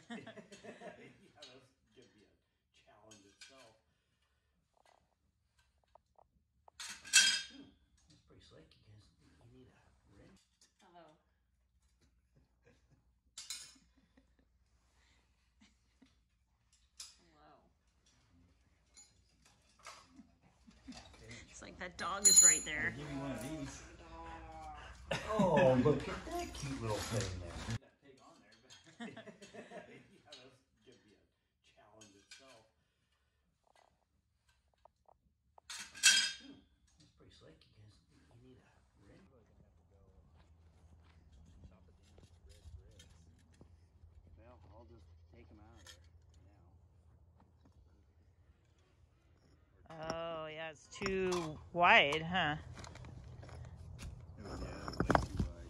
Yeah, that's gonna be a challenge itself. That's pretty slick. You need a wrench. Hello. Hello. It's like that dog is right there. I'll give you one of these. Oh, look at that cute little thing there. That pig on there, but yeah, that's gonna be a challenge itself. That's pretty slick. You need a wrench. You're really gonna have to go chop it down to red bricks. Well, I'll just take them out of there now. Oh, yeah, it's too wide, huh? Yeah, way too wide.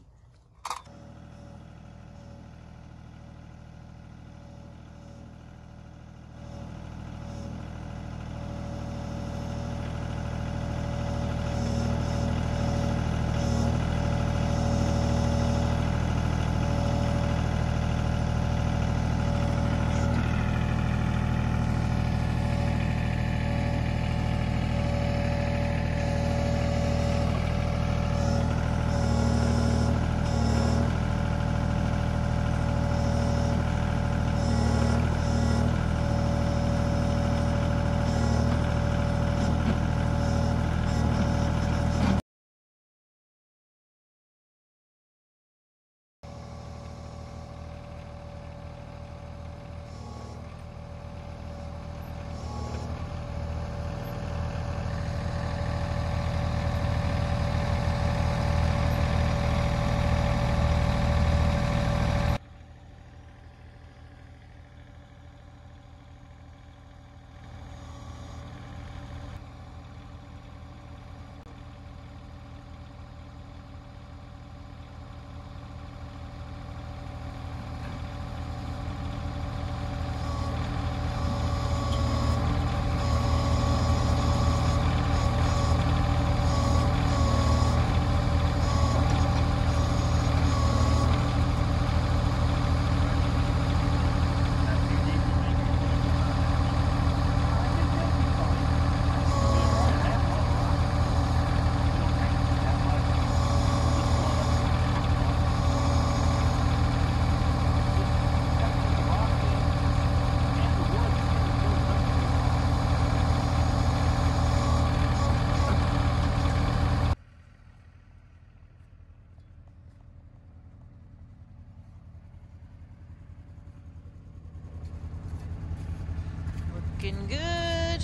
Looking good.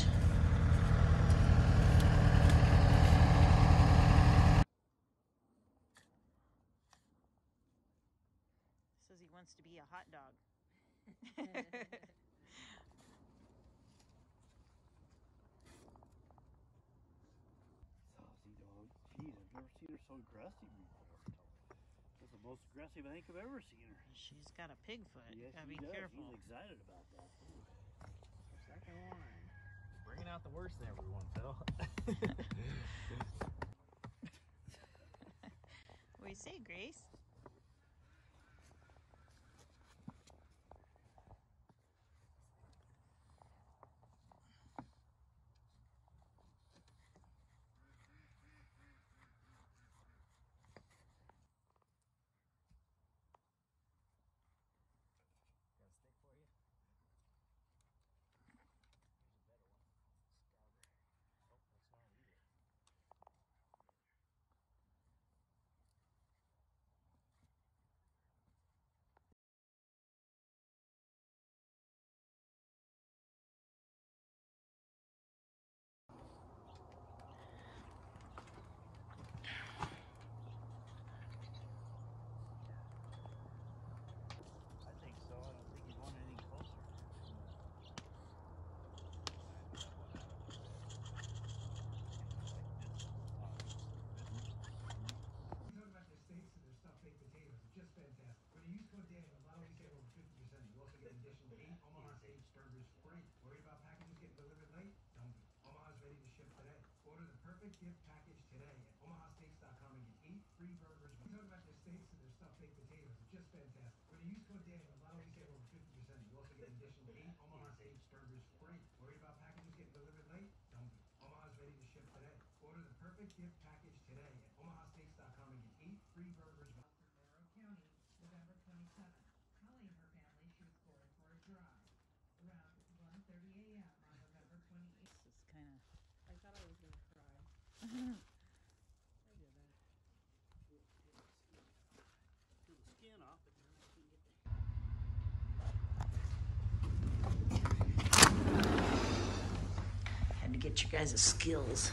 Says he wants to be a hot dog. Saucy dog. Jeez, I've never seen her so aggressive before. That's the most aggressive I think I've ever seen her. She's got a pig foot. Yes, Gotta she be does. careful. She's excited about that too. Second one. Bringing out the worst in everyone, Phil. What do you say, Grace? Got a steak for you? Here's a better one. Starter. Oh, that's not either. I think so. I don't think he's going any closer. Talking about their steaks and their stuffed baked potatoes. It's just fantastic. When you use code Daniel, not only save over 50%, you also get an additional 8 Omaha Steaks burgers free. Worried about packages getting delivered late? Don't be. Omaha's ready to ship today. Order the perfect gift package today at omahasteaks.com and get 8 free burgers. We're talking about their steaks and their stuffed baked potatoes. It's just fantastic. When you use code Daniel, not only save over 50%, you get an additional 8 Omaha Steaks burgers free. Worried about packages getting delivered late? Don't be. Omaha's ready to ship today. Order the perfect gift package today at omahasteaks.com and get 8 free burgers. Valero County, November 27th. Holly and her family, she was going for a drive around 1:30 a.m. on November 28th. This is kind of. I thought I was gonna cry. I didn't. Peel the skin off, but then I can get the. Had to get you guys' skills.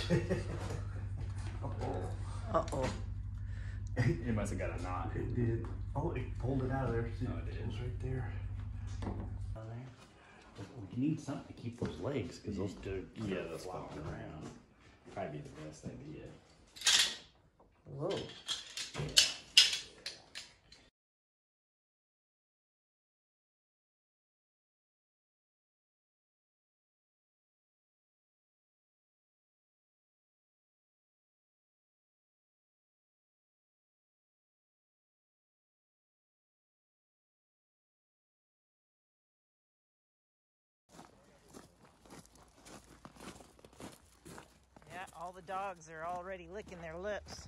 Uh-oh. It must have got a knot. It did. Oh, it pulled it out of there. See, Oh, it did. It was right there. But we need something to keep those legs, because those do those flopping around. Probably be the best idea. Whoa. Yeah, all the dogs are already licking their lips.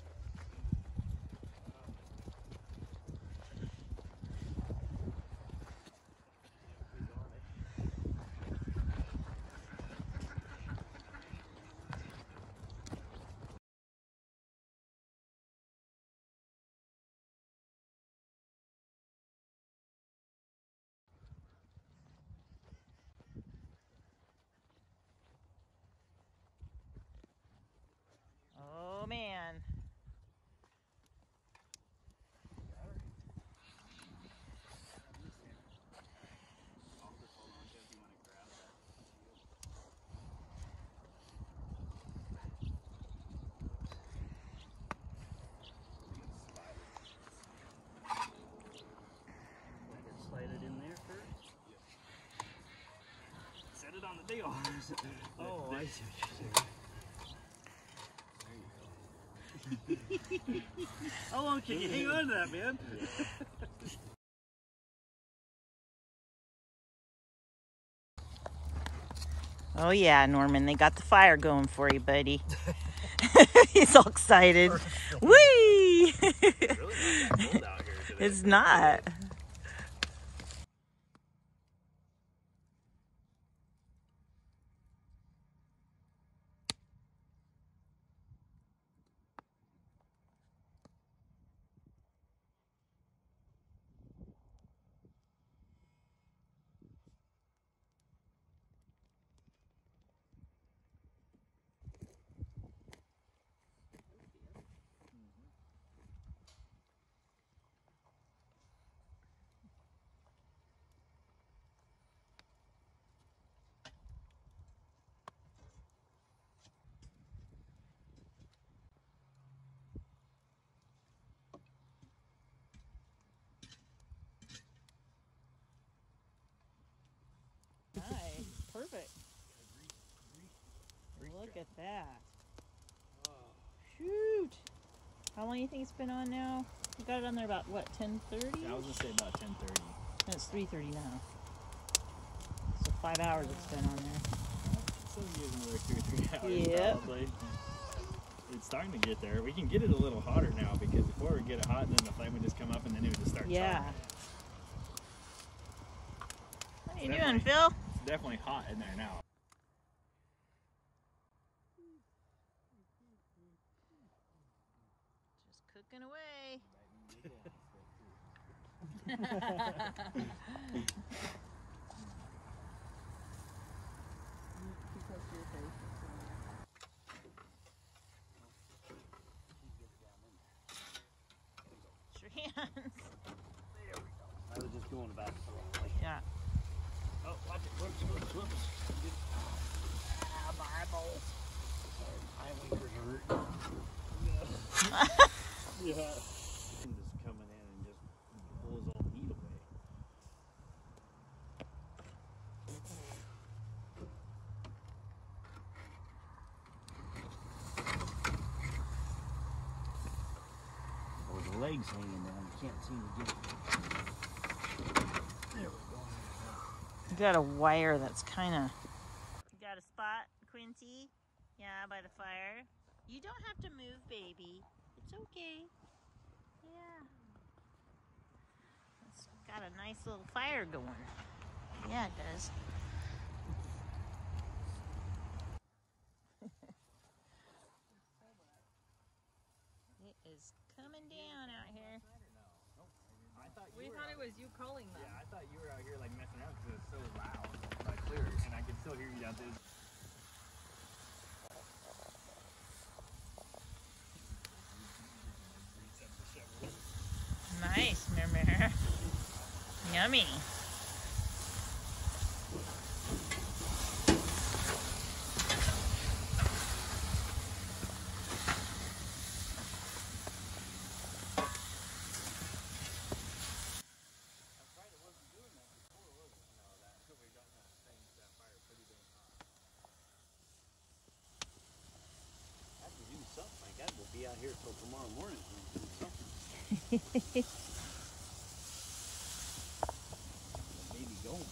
Oh man. Slide it in there first. Set it on the deal. Oh, I see what you're saying. How long can you hang on to that, man? Oh yeah, Norman, they got the fire going for you, buddy. He's all excited. Whee! It's really not that cold out here today. It's not. Nice. Perfect. Look at that. Shoot. How long do you think it's been on now? You got it on there about, what, 10:30? I was gonna say about 10:30. And it's 3:30 now. So 5 hours it's been on there. So we give another 2 or 3 hours Yep. probably. It's starting to get there. We can get it a little hotter now because before we get it hot, then the flame would just come up and then it would just start Yeah. charring. What are you doing, Phil? It's definitely hot in there now. Just cooking away. Your hands. I was just going back. Yeah. Oh, watch it. Whoops, whoops, whoops. Ah, my eyeballs. My winkers hurt. Yeah. Just coming in and just pulls all the heat away. Oh, the legs hanging down. I can't seem to get it. There we go. You got a wire that's kind of... You got a spot, Quincy? Yeah, by the fire. You don't have to move, baby. It's okay. Yeah. It's got a nice little fire going. Yeah, it does. It is coming down out here. We thought it was you calling them. Yeah, I thought you were out here like messing around because it was so loud, like clear, and I could still hear you down there. Nice, Murmur. Yummy. Be out here till tomorrow morning. Maybe going.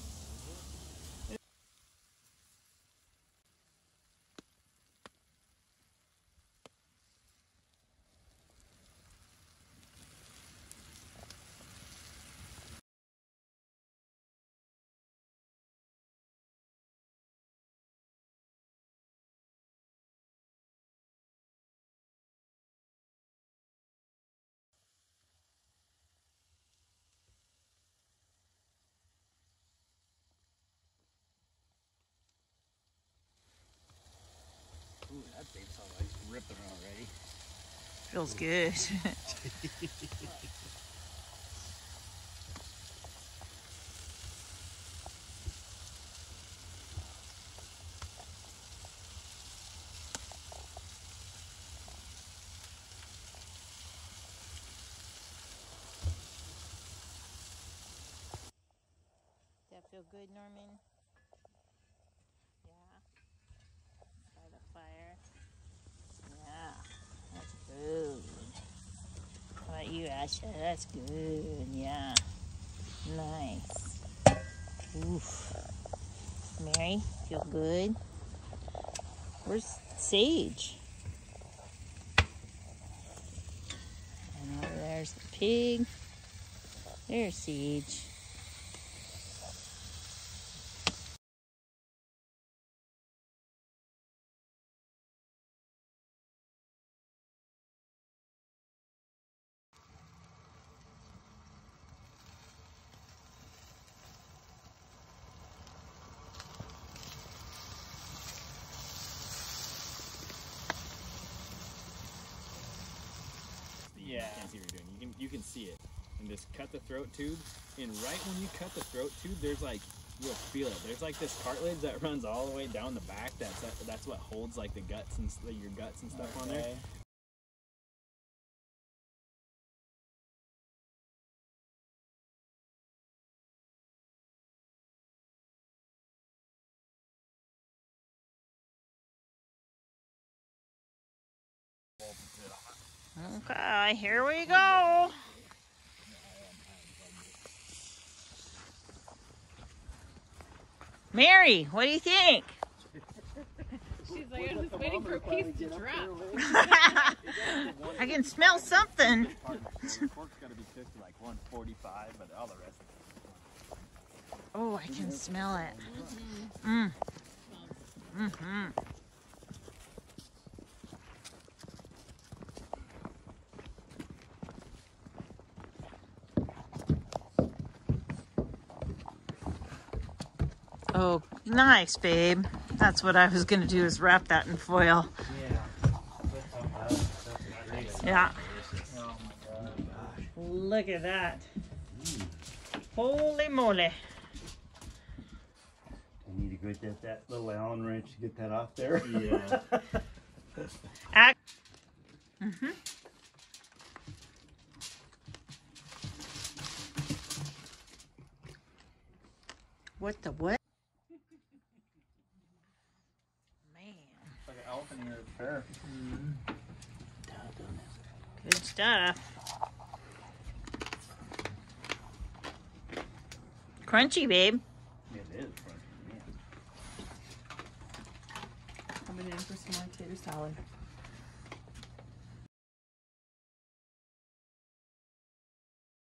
Ooh, that babe sounds like it's ripping already. Feels good. That feel good, Norman? Yeah. By the fire. Yeah. That's good. How about you, Asha? That's good. Yeah. Nice. Oof. Mary, feel good? Where's Sage? And over there's the pig. There's Sage. Yeah. You can't see what you're doing. You can see it. And just cut the throat tube. And right when you cut the throat tube, there's like, you'll feel it. There's like this cartilage that runs all the way down the back. That's what holds like the guts and your guts and stuff on there. Okay, here we go. Mary, what do you think? She's like, I'm just waiting for a piece to drop. I can smell something. The pork's got to be cooked to like 145, but all the rest of it. Oh, I can smell it. Mm. Mm-hmm. Oh, nice, babe. That's what I was going to do, is wrap that in foil. Yeah. Look at that. Holy moly. I need to go get that little Allen wrench to get that off there. Yeah. Mm-hmm. What the what? Man. It's like an elephant ear at the fair. Good stuff. Crunchy, babe. coming in for some more tater salad.